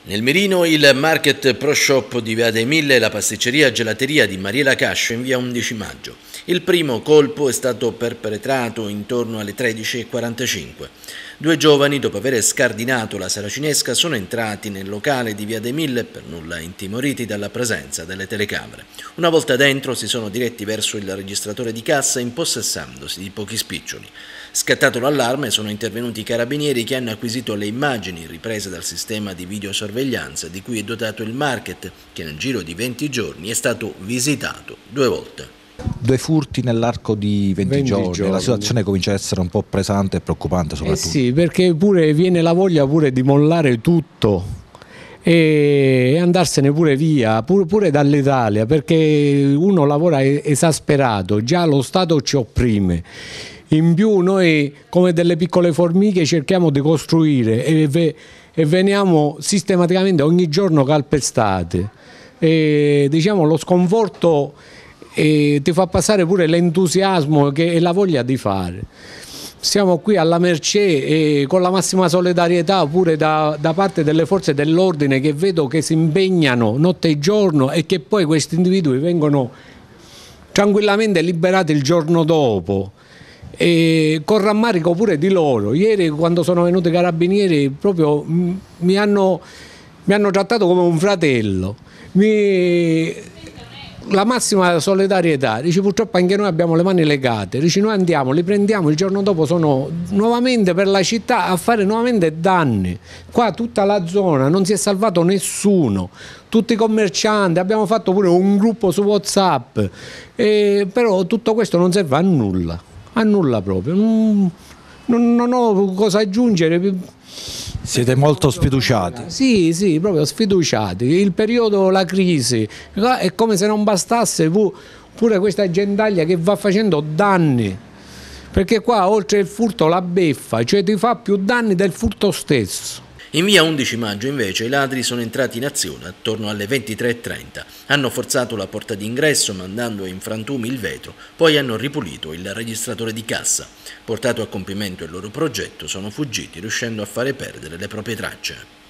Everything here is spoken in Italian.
Nel mirino il Market Pro Shop di Via dei Mille e la pasticceria gelateria di Mariela Cascio in via 11 maggio. Il primo colpo è stato perpetrato intorno alle 13:45. Due giovani, dopo aver scardinato la saracinesca, sono entrati nel locale di Via dei Mille, per nulla intimoriti dalla presenza delle telecamere. Una volta dentro si sono diretti verso il registratore di cassa impossessandosi di pochi spiccioli. Scattato l'allarme sono intervenuti i carabinieri che hanno acquisito le immagini riprese dal sistema di videosorveglianza di cui è dotato il Market, che nel giro di 20 giorni è stato visitato 2 volte. Due furti nell'arco di 20 giorni, la situazione comincia ad essere un po' pesante e preoccupante soprattutto. Sì, perché pure viene la voglia pure di mollare tutto e andarsene pure via, pure dall'Italia, perché uno lavora esasperato, già lo Stato ci opprime. In più noi come delle piccole formiche cerchiamo di costruire e veniamo sistematicamente ogni giorno calpestate. E, diciamo, lo sconforto ti fa passare pure l'entusiasmo e la voglia di fare. Siamo qui alla mercé e con la massima solidarietà pure da parte delle forze dell'ordine, che vedo che si impegnano notte e giorno e che poi questi individui vengono tranquillamente liberati il giorno dopo. E con rammarico pure di loro. Ieri, quando sono venuti i carabinieri, proprio mi hanno trattato come un fratello. La massima solidarietà. Dice, purtroppo anche noi abbiamo le mani legate. Dice, noi andiamo, li prendiamo, il giorno dopo sono nuovamente per la città a fare nuovamente danni. Qua tutta la zona non si è salvato nessuno, tutti i commercianti, abbiamo fatto pure un gruppo su WhatsApp, però tutto questo non serve a nulla. A nulla proprio, non ho cosa aggiungere. Siete molto sfiduciati? Sì, proprio sfiduciati. Il periodo, la crisi, è come se non bastasse pure questa gentaglia che va facendo danni, perché qua oltre il furto la beffa, cioè ti fa più danni del furto stesso. In via 11 maggio invece i ladri sono entrati in azione attorno alle 23:30. Hanno forzato la porta d'ingresso mandando in frantumi il vetro, poi hanno ripulito il registratore di cassa. Portato a compimento il loro progetto, sono fuggiti riuscendo a fare perdere le proprie tracce.